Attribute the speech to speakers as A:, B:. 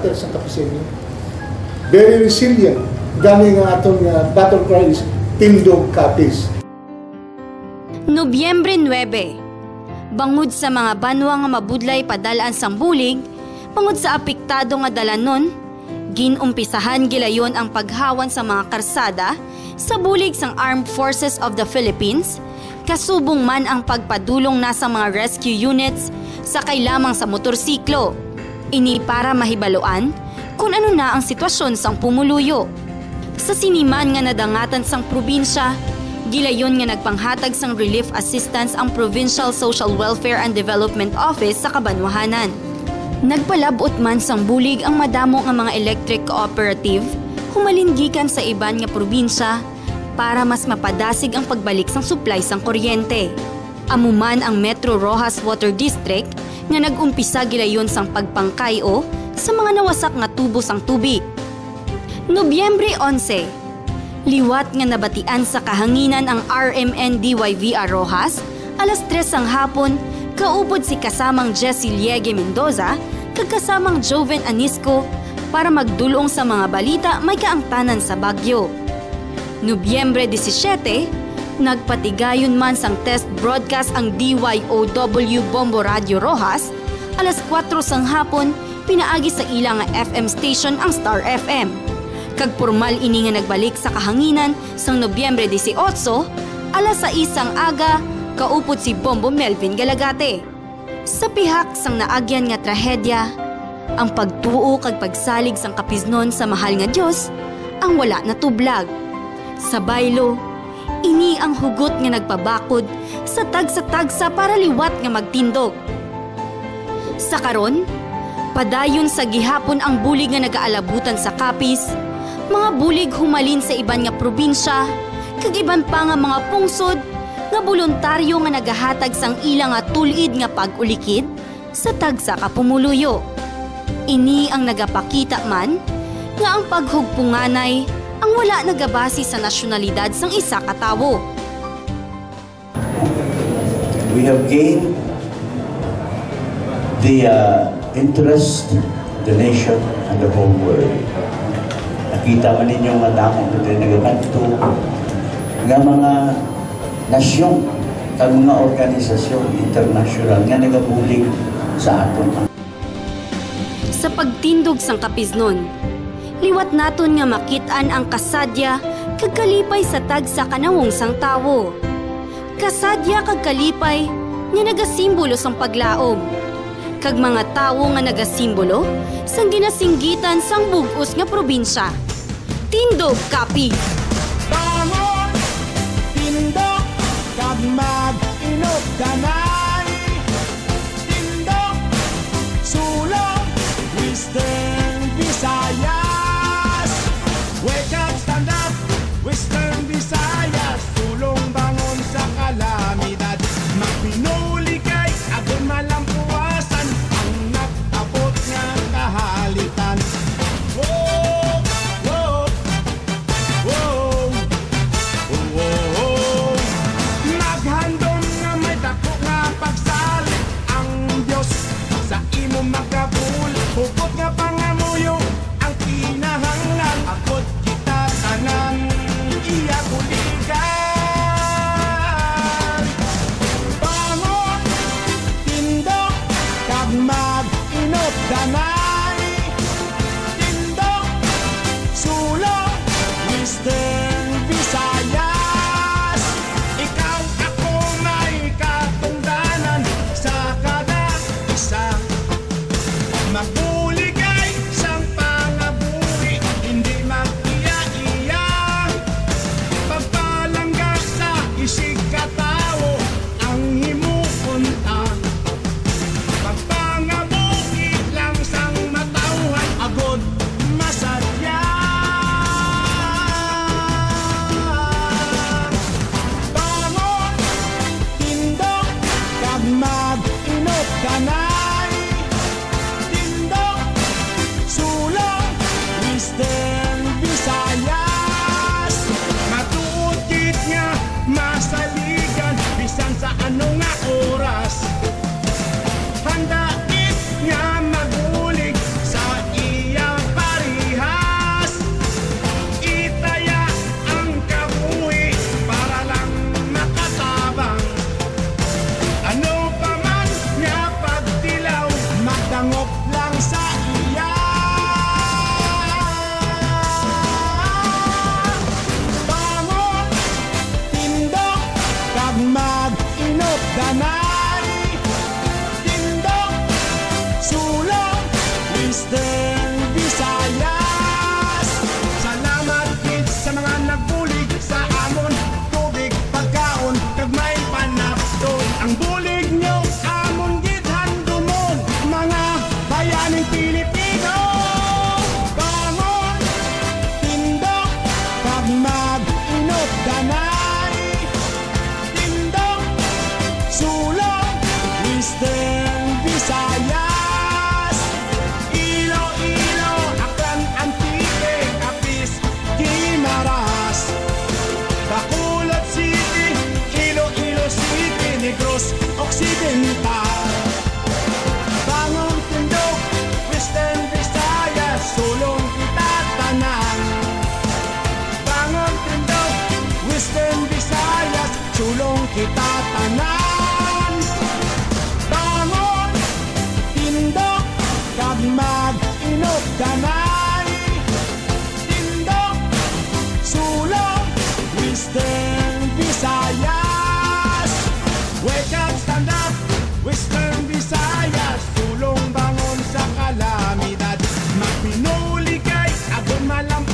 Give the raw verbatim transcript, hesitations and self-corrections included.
A: natin sa Capiz A V P. Very resilient. Gani nga atong uh, battle cry is Tindog Capiz.
B: Nobyembre nuwebe, bangod sa mga banwa nga mabudlay padalaan sang bulig, bangod sa apektado nga dalanon, ginumpisahan gilayon ang paghawan sa mga karsada sa bulig sang Armed Forces of the Philippines, kasubong man ang pagpadulong na sa mga rescue units sa kailamang sa motorsiklo. Ini para mahibaluan kung ano na ang sitwasyon sang pumuluyo. Sa siniman nga nadangatan sang probinsya, gilayon nga nagpanghatag sang relief assistance ang Provincial Social Welfare and Development Office sa Kabanwahanan. Nagpalabot man sang bulig ang madamo nga mga electric cooperative humalingikan sa iban nga probinsya para mas mapadasig ang pagbalik sang supply sang kuryente. Amuman ang Metro Rojas Water District nga nag-umpisa gilayon sang pagpangkayo sa mga nawasak nga tubo sang tubig. Nobyembre onse, liwat nga nabatian sa kahanginan ang R M N D Y V A Rojas, alas tres ang hapon, kaupod si kasamang Jessie Liege Mendoza, kag kasamang Joven Anisco para magdulong sa mga balita may kaangtanan sa Bagyo. Nobyembre disisyete, nagpatigayon man sang test broadcast ang D Y O W Bombo Radio Rojas, alas kwatro sang hapon, pinaagi sa ilang nga F M station ang Star F M. Kag formal ini nga nagbalik sa kahanginan sang Nobyembre disiotso, alas sais sang aga, kaupod si Bombo Melvin Galagate. Sa pihak sang naagyan nga trahedya, ang pagtuo kag pagsalig sang Capiznon sa mahal nga Dios ang wala na tublag. Sa baylo, ini ang hugot nga nagpabakod sa tagsa-tagsa para liwat nga magtindog. Sa karon, padayon sa gihapon ang bulig nga nagaalabutan sa Capiz, mga bulig humalin sa iban nga probinsya, kag iban pa nga mga pungsod nga voluntaryo nga nagahatag sang ilang nga tulid nga pag-ulikid sa tagsa ka pumuluyo. Ini ang nagapakita man nga ang paghugpunganay ang wala nagabasi sa nasyonalidad sang isa ka tawo.
C: We have gained the uh, interest of the nation and the whole world. Nakita man ninyo madamong ito nagakanto nga mga nasyon kag mga organisasyon international nga nagabulig sa aton.
B: Sa pagtindog sang Capiznon, liwat naton nga makitaan ang kasadya kag kalipay sa tagsa kanawong sang tawo. Kasadya kag kalipay nga nagasimbolo sang paglaom, kag mga tawo nga nagasimbolo sang ginasinggitan sang bug-os nga probinsya. Tindog Capiz.
D: Bangon, tindog, kag mag-inok ganay. Tindog, sulong, Western Visayas. Wake up, stand up, Western Visayas. Tulong bangon sa kalamidad. Magpinuli kay agon malampuasan ang nag-abot nga kahalitan. Whoa, whoa, whoa, whoa, whoa. Maghandom nga may dako nga pagsalit ang Diyos sa imo magkabul. Hugot nga pangamuyo ang kinahanglan. Akot kita tanan iya kuligan. Bangon, tindog, kag mag-inok ganay. Tindog, sulong, Western Visayas. Ikaw ako may katungdanan sa kada isa. Magbuligay sang pangabuhi, hindi mag-iya-iya. Pagpalangga sa isig katao ang himupunta. Pagpangabuhi lang sang dungop lang sa iya. Bangon, tindog, kag mag-inop danay. Tindog, sulong, Western Visayas. Salamat gid sa mga nagbulig sa amon, tubig, pagkaon, kag may panapton. Ang bulig nyo amon gid handumon, mga bayaning Pilipino. Bangon, tindog, kag mag-inop danay. Tindog, sulong, Western Visayas. Iloilo, Aklan, Antique, Capiz, Guimaras, Bacolod City, Iloilo City, Negros Occidental. Bangon, tindog, Western Visayas, sulong kita tanan. Bangon, tindog, Western Visayas, sulong kita tanan. Bangon, tindog, kag mag-inop danay. Tindog, sulong, Western Visayas. Wake up, stand up, Western Visayas, sulong bangon sa kalamidad. Magpinuli kay abon malam